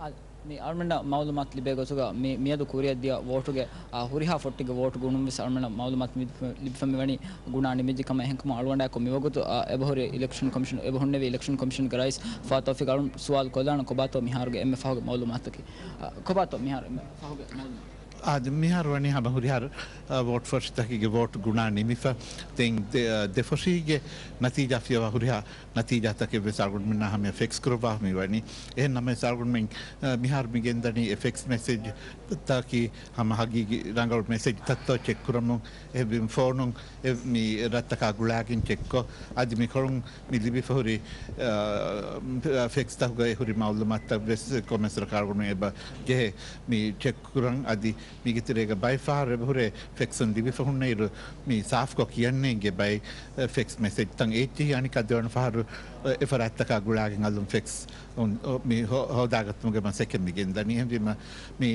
මේ අල්මන මවුලුමත් ලිබේගොසුග මේ මියදු කුරිය දිය වෝටුගේ හුරිහා ෆොට්ටිග වෝටු ගුණුම් විස අල්මන මවුලුමත් ලිබ්ෆමි වනි ගුණා නිමිජිකම එහෙන්කම අලුවණ්ඩා කො මිවගොතු එබහොරි ඉලෙක්ෂන් කමිෂන් එබහොන්නේවි ඉලෙක්ෂන් කමිෂන් කරයිස් ෆාතෝෆික අලුන් සුවාල් කොදාන කොබාතෝ මිහාරුගේ එම්ම ෆහුගේ මවුලුමත්කි කොබාතෝ මිහාර එම්ම ෆහුගේ මවුලුමත් आज मिहार वनी हम हुरियार वोट फर्स्ट तक के वोट गुना निमिफा तेंग देफोशी के नतीजा फिया हुरिया नतीजा तक के सारगुन में ना हमें फिक्स करवा में वनी ए नमे सारगुन में मिहार में गेंदनी फिक्स मैसेज ताकि हम हागी रंगल मैसेज तत्तो चेक करमो ए बिम फोनों ए मी रत्त का गुलागिन चेक को आज मी करूं मी लिबी फहुरी फिक्स तक गए हुरी मालूमात तक बेस कमेंट सरकार में बा जे मी चेक करं आदि මිගිතරේක බයිෆාර් රෙබුරේ ෆෙක්සන් දිවිෆහුන්නේර මේ සාෆ්කෝ කියන්නේ ගේ බයි ෆෙක්ස් මෙසේජ් තන් ඒටි අනික අදවන ෆාර් එෆරත්තක ගුලාගෙන් අලුම් ෆෙක්ස් මේ හොදාගත්මුගේ මම සෙකන්ඩ් මිගෙන් දනි හැම මේ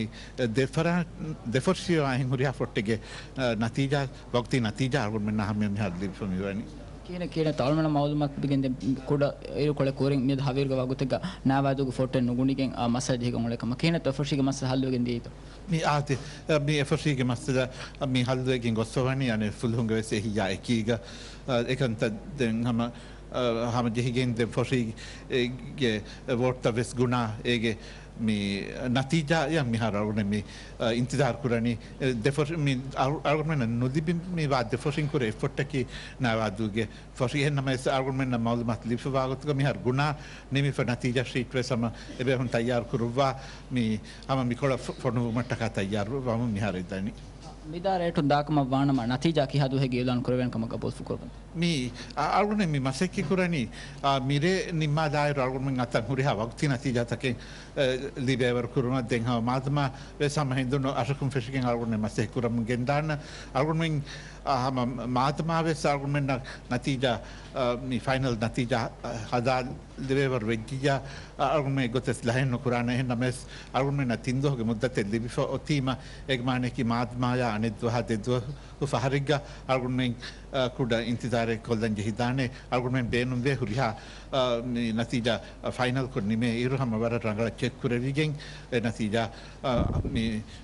දෙෆර්සිය අහින් හුරියා ෆොට්ටගේ නතිජා වක්ති නතිජා අරුන් මෙන්න හැම මේ හදලි ෆමිවනි කියන ತಾಳ್ಮನ ಮಾಲೂಮಾತ್ ಬಿಗೆಂದೆ ಕೂಡ ಏರು ಕೊಳೆ ಕೋರಿಂಗ್ ಮಿದ ಹವೀರ್ಗ ವಾಗುತೆಗ ನಾವಾದುಗ ಫೋಟೋ ನುಗುಣಿಗೆಂ ಆ ಮಸಾಜ್ ಹೇಗ ಮೊಳೆಕಮ ಕೇನ ತಫರ್ಶಿಗೆ ಮಸ ಹಲ್ಲುಗೆಂದೆ ಈತು ಮಿ ಆತೆ ಮಿ ಎಫರ್ಶಿಗೆ ಮಸದ ಮಿ ಹಲ್ಲುಗೆಂ ಗೊಸವನಿ ಅನೆ ಫುಲ್ ಹುಂಗ ವೆಸೆ ಹಿಯಾ ಎಕೀಗ ಏಕಂತ ದೆಂ ಹಮ ಜೆಹಿಗೆಂ ದೆ ಫರ್ಶಿಗೆ ವೋಟ್ ತವೆಸ್ ಗುಣಾ ಏಗೆ मी नतीजा या मी हारावने मी इंतजार कुरानी देफर मी आर्गुमेंट नोदिबि मी वाद देफरिंग कुरे एफर्ट की ना वादुगे फसी है नमे आर्गुमेंट ना मालूमात लिफ वागत का मी हार गुना नेमी फर नतीजा शीट वे सम एबे हम तैयार कुरवा मी हम मी कोला फनु मटका तैयार वा मी हार इदानी මිදාරයට දාකම වානම නතිජා කි හදු හෙගේ එලන් කරවෙන් කමක පොස්ෆු කරබන් मी आर्गुने मी मसेकी कुरानी मिरे निम्मा दायर आर्गुमेंट आता हुरिहा वक्ति नतीजा तके लिबेवर कुरुना देंहा मादमा वे समहिंदुनो अशकुम फिशिंग आर्गुने मसे कुरम गेंदान आर्गुमेंट हम मादमा वे आर्गुमेंट नतीजा मी फाइनल नतीजा हजार लिबेवर वेजिया आर्गुमेंट गोतेस लहन कुराने है नमेस आर्गुमेंट नतिंदो के मुद्दते लिबिफो ओतीमा एक माने की मादमा या अनिद्वा देदो फहरिगा आर्गुमेंट कुड़ा इंतजार कोल्दन जहिदाने आर्गुमेंट बेनुम वे हुरिहा नतीजा फाइनल कुरनी में इरु हम वर रंगला चेक कुरेविगें नतीजा मी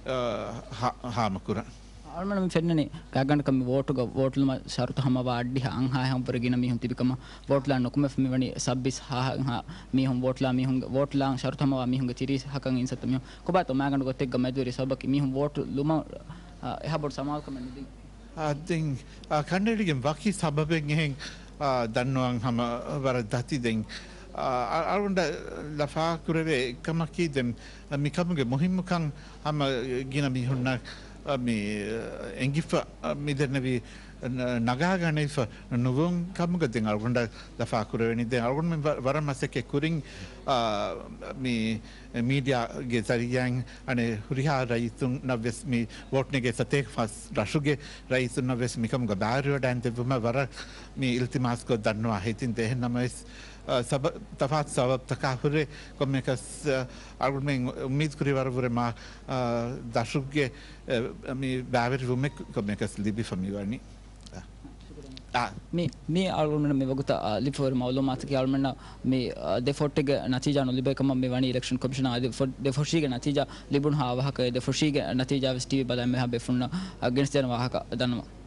हाम कुरा අල්මන මේ ෆෙන්නනේ ගගන්න කම වෝටුග වෝටුලම ශරුත හම වාඩ්ඩි අංහා හැම් පරගින මිහුන් තිබිකම වෝට්ලා නොකම ෆෙමි වනි සබ්බිස් හා මිහුන් වෝට්ලා මිහුන් වෝට්ලා ශරුත හම වා මිහුන් තිරිස් හකන් ඉන්සත මිහුන් කොබත මාගන්න ගොතෙක් ගමෙදුරි සබකි මිහුන් වෝටු ලුම එහා බොඩ් සමාල් කම නෙදි අදින් කන්නඩිගෙන් වකි සබබෙන් එහෙන් දන්නුවන් හම වර දති දෙන් අරුන්ඩ ලෆා කුරවේ කමකී දෙම් මිකමුගේ මුහිම්මකන් හම ගින මිහුන්න මේ එංගිෆ මිදනවි නගාගනයිෆ නුවුන් කමුගදෙන් අරුන්ඩ ලෆා කුරවෙනි දෙන් අරුන් වර මසකේ කුරින් මේ මීඩියාගේ සරියන් අනේ හුරිහා රයිතුන් නවෙස් මේ වෝට්නගේ සතේක් ෆස් රශුගේ රයිතුන් නවෙස් මිකමුග බාරියෝ ඩන් දෙවම වර මේ ඉල්තිමාස්කෝ දන්නවා හිතින් දෙහෙන් නමස් सब तफात सबब तकाहुरे कमेकस आर्गुमेंट उम्मीद करी वरवरे मा दाशुक के मी बावर रुमे कमेकस लिबी फमीवानी මේ ආල්මන මේ වගත ලිෆෝර් මවුලුමාත් කි ආල්මන මේ දෙෆොට්ගේ නතිජා නොලිබේකම මේ වනි ඉලෙක්ෂන් කමිෂන් ආදී දෙෆොෂීගේ නතිජා ලිබුන් හා වහක දෙෆොෂීගේ නතිජා වෙස් ටීවී බලන්න මෙහා බෙෆුන්න අග්ගෙන්ස් දෙන වහක දන්නවා